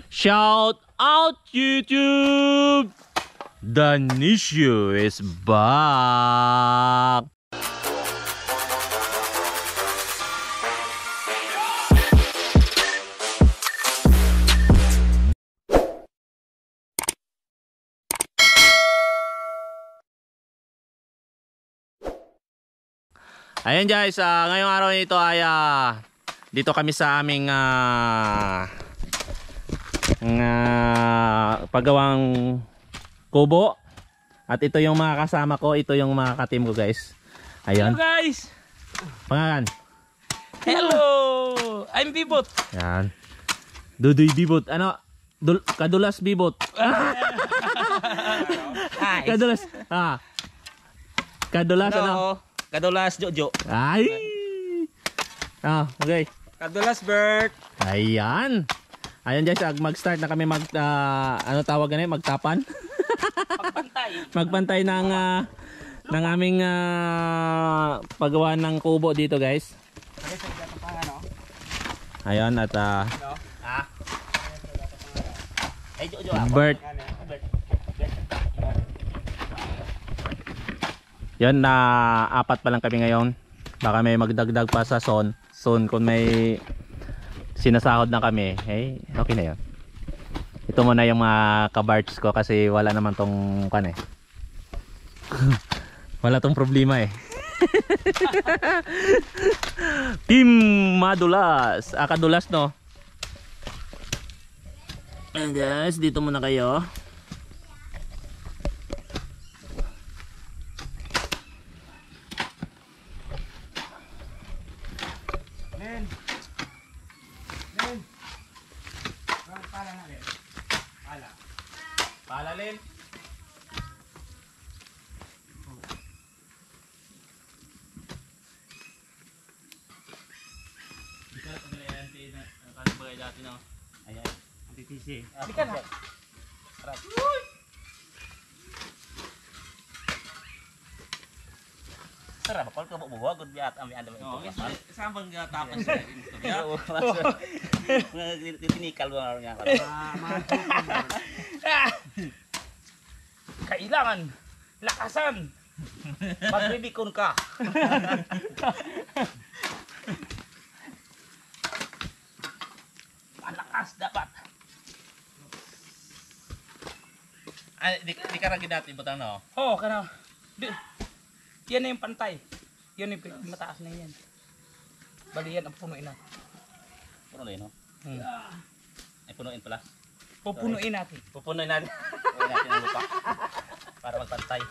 Shout out YouTube! Danisio is back! Ayan guys, ngayong araw nito ay dito kami sa aming paggawang kubo. At ito yung mga kasama ko, ito yung mga ka-team ko guys. Ayan. Hello guys! Pangalan? Hello! I'm Bibot. Ayan. Dudoy Bibot. Ano? Kadulas Bibot. Kadulas. Kadulas No. ano? Kadulas Jojo. Ay! Okay. Kadulas Bert. Ayan. Ayan guys, mag-start na kami ano tawag ganun, magtapan. Pagpantay. Magpantay ng aming paggawa ng kubo dito guys. Ayan at Bert. Yan na apat pa lang kami ngayon. Baka may magdagdag pa sa soon kung may sinasahod na kami. Hey, okay na 'yon. Ito muna yung mga kabarts ko kasi wala naman tong wala tong problema eh. Team Madulas. Kadulas no. And guys, dito muna kayo. Palalin. Dito na paglayan na kanang bagay dati no. Ayan, antitisi. Dika na. Sarap bakal ka bubuha gud biat ami anda Oh, mo. saan bang tapos sa istorya? Tinikal ba nga ka. Kailangan lakasan. Magbibikon ka. Malakas dapat. Ay, di ka ragi dati butang no. Oh, kana. Yan na yung pantay. Yan yung mataas na yan. Bali yan ang punuin natin. Puno na yun, no? Ay punuin pala. Pupunuin natin. Pupunoy natin. Punuin natin ang lupa para magpantay.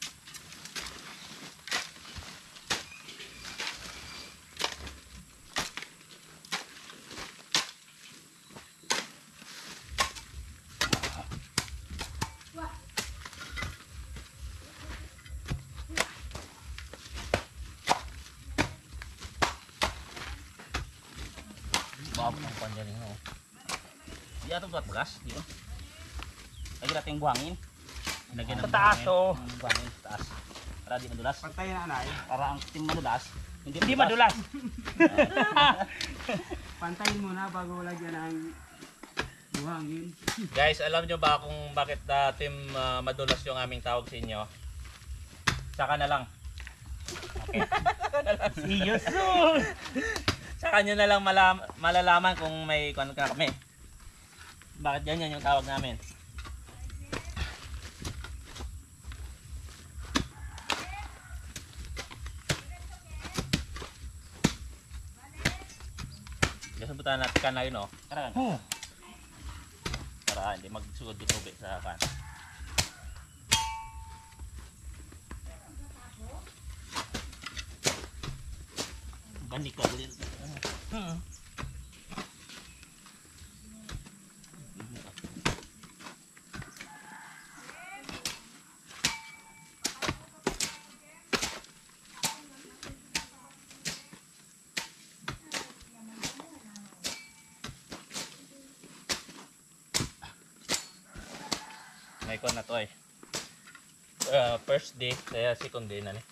Bawa ang panjang no. Di ato buat begas, di ba? Lagi natin yung buhangin. Lagyan Sa ng taas, buhangin. oh. Buhangin sa taas. Para di madulas. Pantay na anay. Para ang tim madulas, Hindi madulas. Pantayin muna bago lagyan ng buhangin. Guys, alam nyo ba kung bakit team Madulas yung aming tawag sa inyo? Saka na lang. Okay. See you soon. Saka nyo na lang malalaman kung may kung kami. Bakit ganyan yung tawag namin? Kasi buta natin ka na yun, oh. Karang. Para hindi magsugod yung tubig sa kan. Balik ka ulit. May kon na to eh. First day, kaya second day na ni.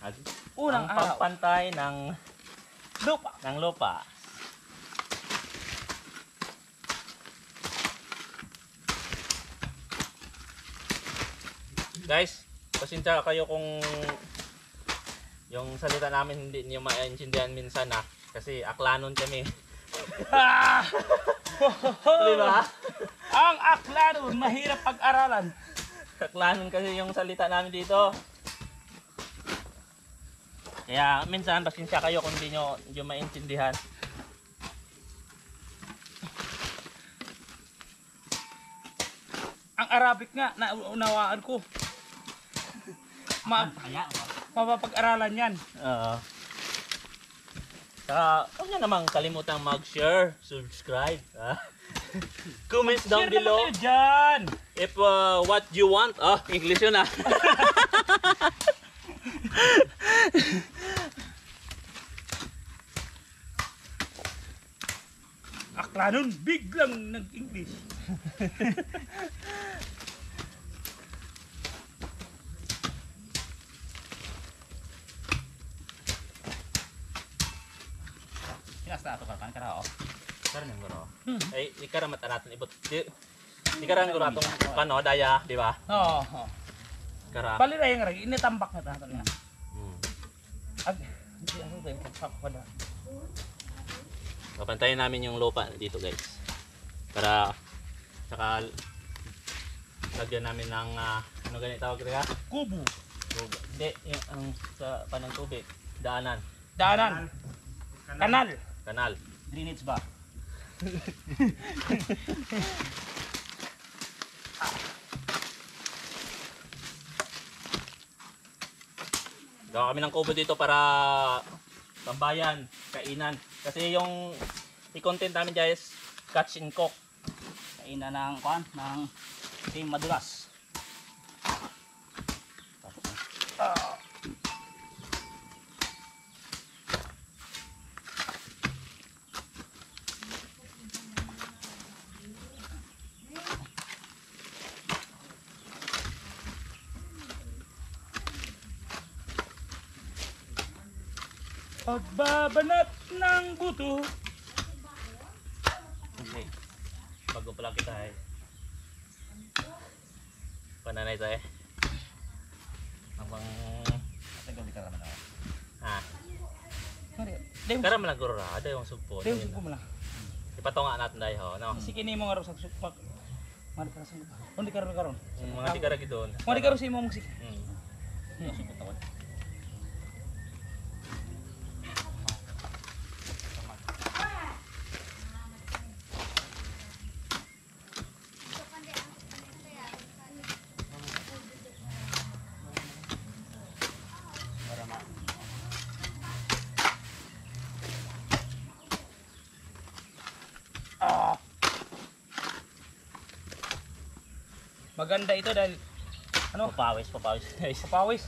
Unang ang araw. pagpantay ng Lupa. lupa. Guys, pasensya kayo kung yung salita namin hindi niyo maintindihan minsan kasi aklanon kami. Di ba? Ang aklanon, mahirap pag-aralan. Aklanon kasi yung salita namin dito. Kaya minsan pasensya kayo kung hindi niyo maintindihan. Ang Arabic nga, naunawaan ko. Kaya, Mapapag-aralan yan. Oo. Saka, huwag nyo namang kalimutang mag-share, subscribe. Comments down Share naman below kayo dyan. if what you want. English yun Aklanon, biglang nag-English. Kinasta ato kan kara Karan yung guro. Ay, ikaram at natin ibot. Ikaram yung guro atong kano, daya, di ba? Oo. Kara. Paliray nga rin, initambak na tayo nga. Hmm. Hindi ako tayo pagpapada. Papantayin namin yung lupa dito guys. Para, saka, lagyan namin ng, ano ganit tawag rin Kubo. Hindi, yung ang sa panang tubig. Daanan. Daanan. Kanal. Kanal. drainage ba? Gawa kami ng kubo dito para tambayan, kainan. Kasi yung i-content namin guys, catch and cook. Kainan ng kuan ng team madulas. Pagbabanat ng buto. Okay. Bago pala kita pananay tayo abang Tagal di ka naman ako. kara man naguro ra ada yung sugpo. Deo ko mala. Ipatunga natin dai ho no. Sige ni mo nga sa supak. Mari para sa. Undi karon karon. Mga tigara gidon. Mari karon sa imong musik. Ano sa tawad? Maganda ito dahil ano? Papawis guys. Papawis.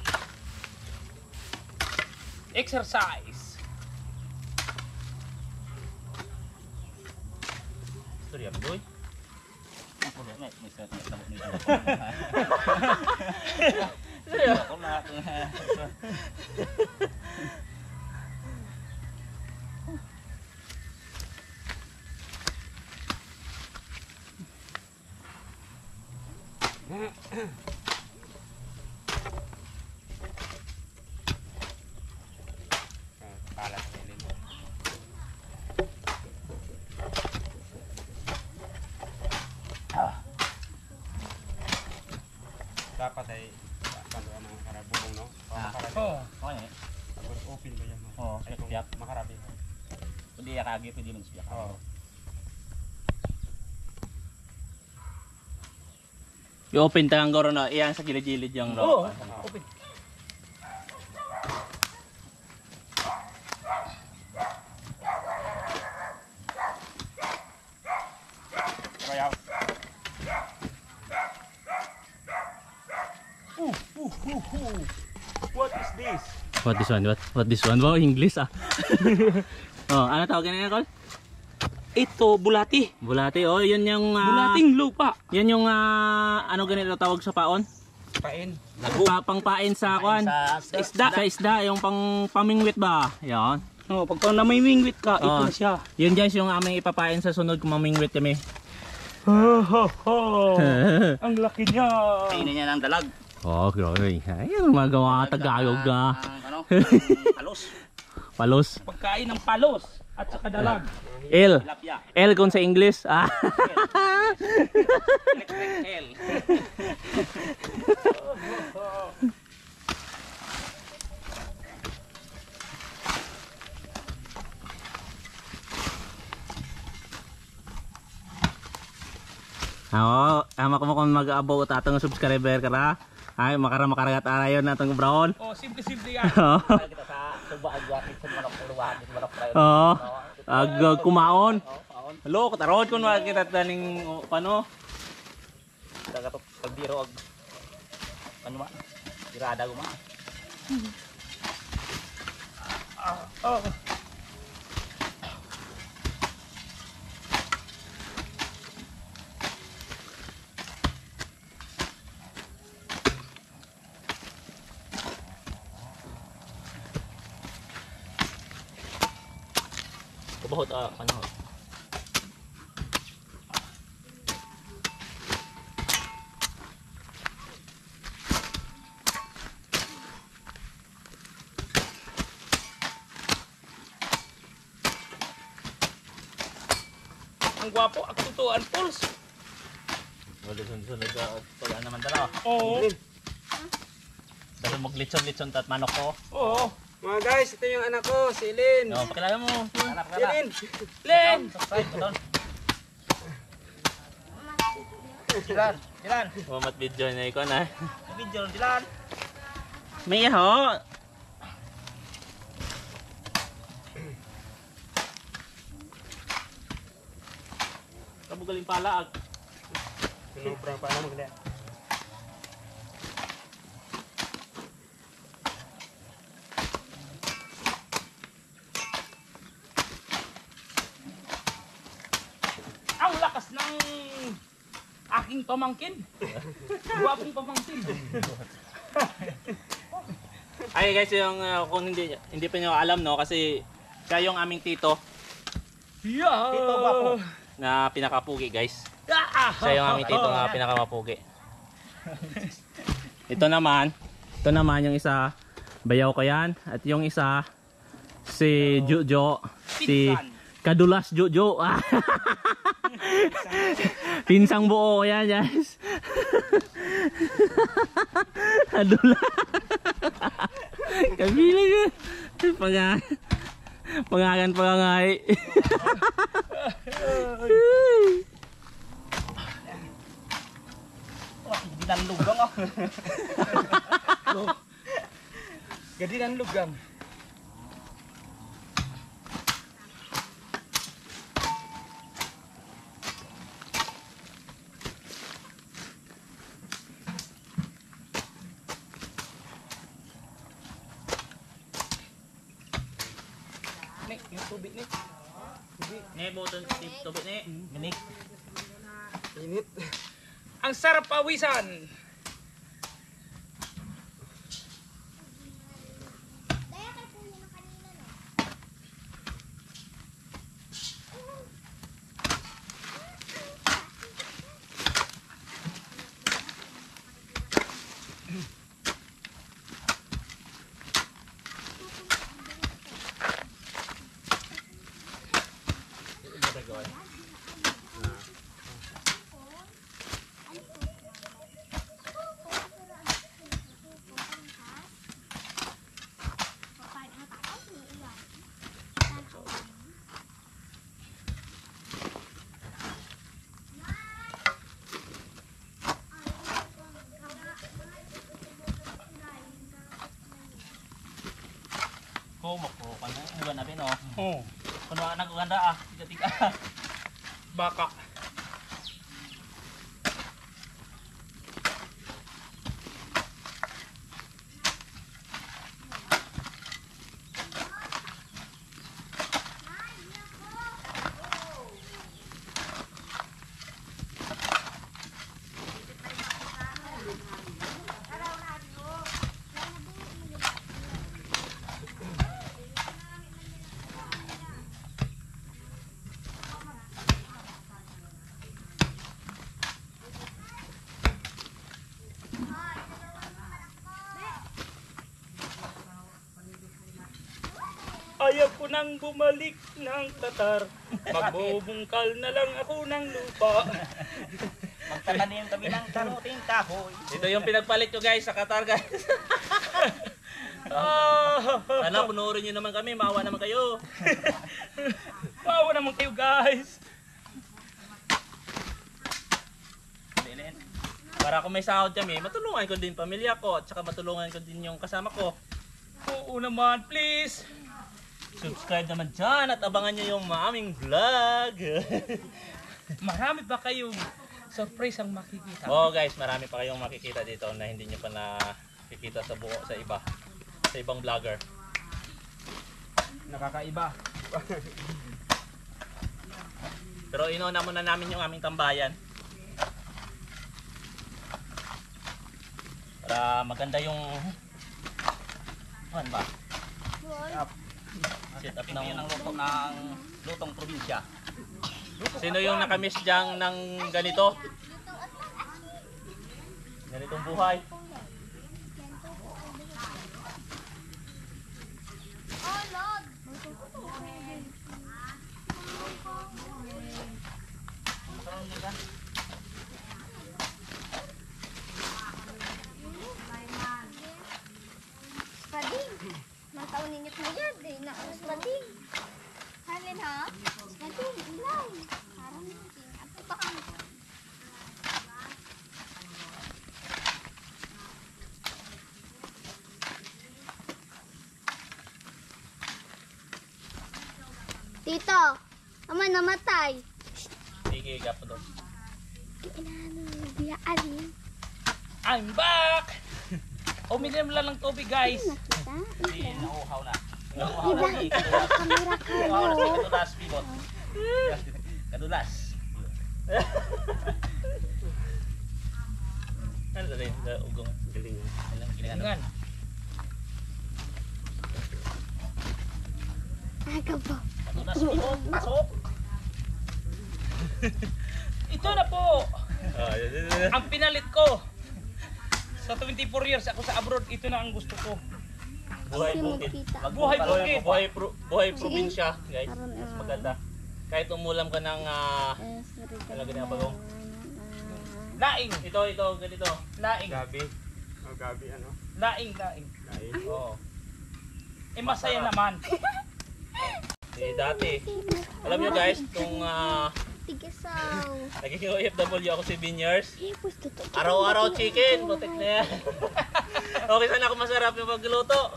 Exercise. Sorry am doy. Ako na may start na tabo nito. Ako na. Dapat ay panduan ng karabulong, no? Makarabi. Oh. Okay. Tapos open ba yan? Oo, Ay, kung siyak. makarabi. Pwede yakagi, pwede man siya. Oo. I-open ta ang goro na iyan sa gilid-gilid yung Oh, ropa. open. Kaya, What is this? What this one? What this one? Wow, English ano tawag niya Col? Ito bulati. Bulati. Oh, yun yung Bulating lupa. Yan yung ano ganito tawag sa paon? Pain. Pangpain sa kuan. Sa Sa isda, yung pamingwit ba? Yan. Oh, pag namimingwit ka, ito Oh. na siya. Yun guys yung aming ipapain sa sunod kung mamingwit kami. Ang laki niya. Kainin niya ng dalag. Oh, grabe. Ay, ang magawa ka Tagalog na. Ano? Halos. Palos. Pagkain ng palos at saka dalag. L. Tilapia. L kung sa English. Ah. Hell. Oo, ama ko mo kung mag-abo tatong subscriber ka ra. Ay, makaragat arayon natong brown. Oh, simple-simple yan. Oo. Kita sa suba agwatin sa manok luwahan sa manok prayo. Oo. Ag kumaon. Paon. Hello, katarod kun makita taning pano. Daga to pagbiro og ano ma? Irada ko ma. Oh. Kubahot ano? Ang gwapo, ang tutuan pulse. Wala sunod sa pag naman dala. Oo. Dahil maglitson-litson tat manok ko. Oo. Mga guys, ito yung anak ko, si Lynn. No, pakilala mo. Anak ka Si na. Lynn. Len! Subscribe ko doon. Dilan, dilan. Mamat video na iko na. Video dilan. May ho. Kabugaling pala ag. Sobrang paano maganda. Ang lakas ng aking pamangkin. Gwapong pamangkin. Ay guys, yung kung hindi pa niyo alam no kasi siya yung aming tito Yeah. Tito gwapo. na pinakapugi guys. Ah! Siya yung aming tito na pinakamapugi. Ito naman yung isa bayaw ko yan at yung isa si Jojo, si Pinsan. Kadulas Jojo. Ah. Pinsang buo ko yan guys. Kadulas. Kabilang yun. Pangagan pangangay. Wah, dilan lugang ah. Gadi ng lugang. Nek, yung tubig nek. Ni buton tubig ni. Minik. Init. Ang sarap pawisan. Ko makro kan bukan natin no. Oh, Kuno naguganda ah, tiga-tiga. baka. nang bumalik ng Qatar. Magbubungkal na lang ako ng lupa. Magtatanim kami ng karuting kahoy. Ito yung pinagpalit ko guys sa Qatar guys. Sana punurin nyo naman kami, maawa naman kayo. Wow naman kayo guys. Bilin. Para kung may sahod kami, matulungan ko din pamilya ko at saka matulungan ko din yung kasama ko. Oo naman, please. Subscribe naman dyan at abangan nyo yung aming vlog. Marami pa kayong surprise ang makikita. Oo guys, marami pa kayong makikita dito na hindi nyo pa nakikita sa buo sa iba. Sa ibang vlogger. Nakakaiba. Pero inuuna muna namin yung aming tambayan. Para maganda yung ano ba? Set up Ito yun ang ng lutong probinsya. sino yung nakamiss diyang ng ganito? Ganitong buhay. Spading. Nataon ninyo mo yan. Di na spading. Halin ha? Spading. Ilay. Parang ato pa kang. Tito, ama namatay. Sige, gapo doon. Kailangan biyaan. I'm back! Uminom lang ng tubig guys. Nakita? Hindi, nauuhaw na. Iba, kamera ka Nauuhaw na mo. sa kadulas, Bibot. Kadulas. Ano na rin? Ugong. Galing. Alam, ginagano. Tingnan. Aga po. Kadulas, Bibot. Pasok. Ito na po. Ah, Ang pinalit ko. Sa 24 years ako sa abroad, ito na ang gusto ko. buhay Kasi bukid. magkita. Buhay bukid. Buhay probinsya, guys. Karon, Mas maganda. Kahit umulam ka ng ano ganyan bagong. Laing. Ito, ganito. Laing. Gabi. Oh, gabi ano? Laing. Lain. Oo. Eh masaya naman. Dati. Alam nyo guys, kung Tigasaw. naging OFW ako 7 years, Eh, pues totoo. araw-araw chicken, protect na yan. Okay, sana ako masarap yung pagluto.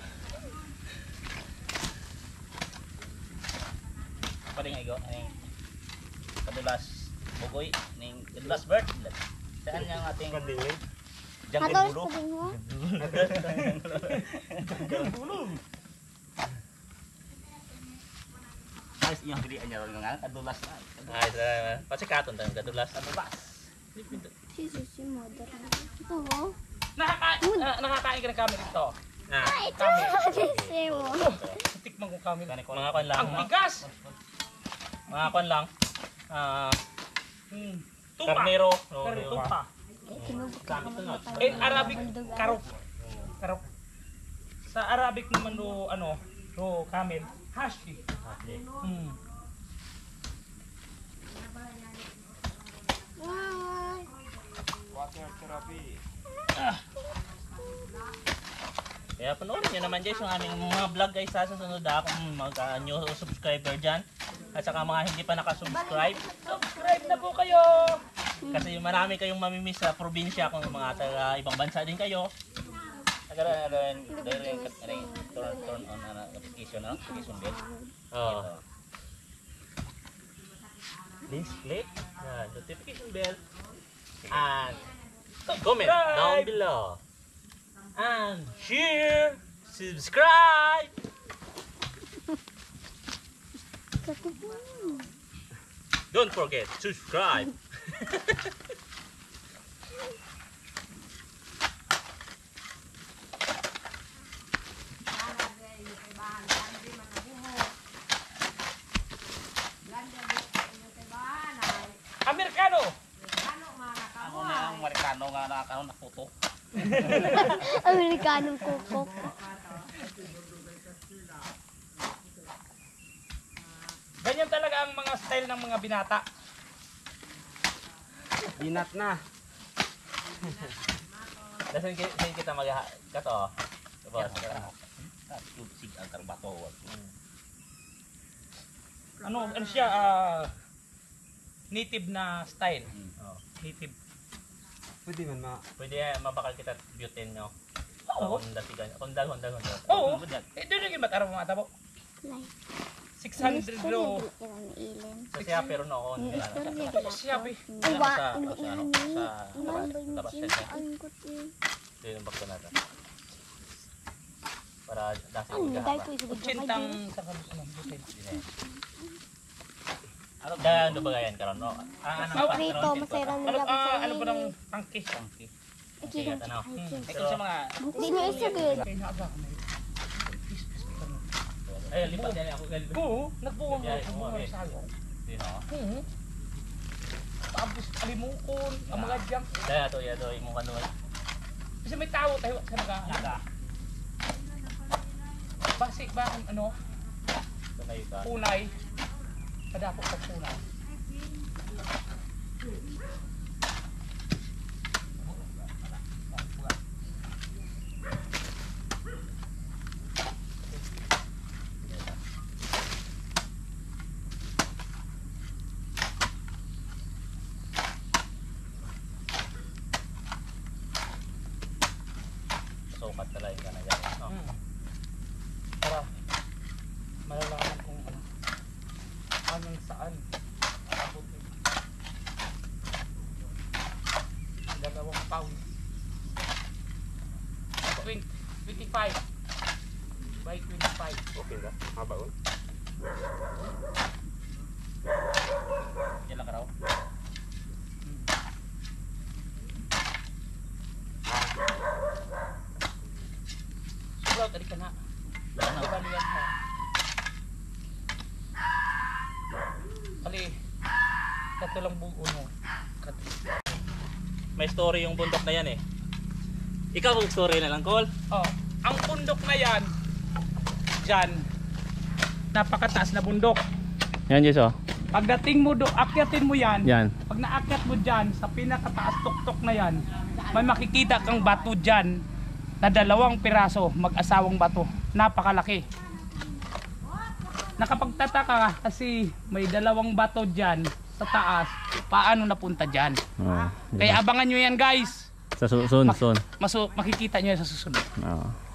Paring igo, aning kadulas bugoy, aning kadulas bird. Saan yung ating Kadingin. jungle Matawis bulu? pa din mo. Ayos iyong pilihan niya ron nga, kadulas na. Ay, pasikaton tayo, kadulas. Kadulas. Si Susi mother. Ito mo. Nakakain ka ng kami dito. Ah, Ito. Kasi mo. Tikman ko kami. Kani ko mga kwan lang. Ang bigas. Mga kwan lang. Tupa. Karnero. Tupa. Eh, kinubok ka naman na tayo. In Arabic, karok. Karok. Sa Arabic naman do ano, do camel. Hashi. Hmm. Ay. Water therapy. Kaya panoorin nyo naman guys yung aming mga vlog guys sa susunod kung new subscriber dyan. At saka mga hindi pa nakasubscribe. Subscribe na po kayo. Kasi marami kayong mamimiss sa probinsya kung mga taga ibang bansa din kayo. turn on notification bell. Oh. Please click the notification bell and comment down below. And share, subscribe. Don't forget subscribe. Amerikano. Ako na ang Marikano nga nakakaroon na photo. Amerikanong kukok. Ganyan talaga ang mga style ng mga binata. Binat na. Dasan kita mag-kato. Tapos, Sig ang karbato. Ano siya, native na style. oh, Native. Pwede man pwede mabakal kita butane nyo. Oo. Honda. Oo. Ito yung mataraw mga tabo. Like, 600 lo. Kasi pero noon. Siya, be. Sa Ito yung bakto natin. Para dasi magahaba. Utsintang sa kabusan ng butin. Ano ba gayan karon no? Prito, masaya nila ko sa Ano ba ng tangke? Sige, ano? Ito sa mga Di nyo isa good. Kaya naaga ka na yun. Ay, lipat yan ako galing. Oo, nagbunga Yeah, ang okay. mga sayo. Dino. Tapos alimukon, ang mga junk. Daya to imo kanduan. Kasi may tao tayo sa naga. Basic ba ang ano, Tumayo ka. punay? Padako sa punay. Sukat talaga ka na dyan. No? Para malalaman kung ano, hanggang saan abot eh. Dalawang pound. 25 by 25. Okay ba? Haba ko? yan lang karaw. Sugaw, tadi ka na. Diba niyan ha? Kali, kato lang buo mo. May story yung bundok na yan eh. Ikaw kung story na lang, Col. Oh, ang bundok na yan, dyan, napakataas na bundok. Yan, Jess, oh. Pagdating mo do, akyatin mo yan. Yan. Pag naakyat mo dyan, sa pinakataas tuktok na yan, may makikita kang bato dyan na 2 piraso, mag-asawang bato. Napakalaki. Nakapagtataka ka kasi may 2 bato dyan sa taas. Paano napunta dyan? Oh, Kaya abangan nyo yan guys. sa sun. Makikita nyo yan sa susunod. Oh.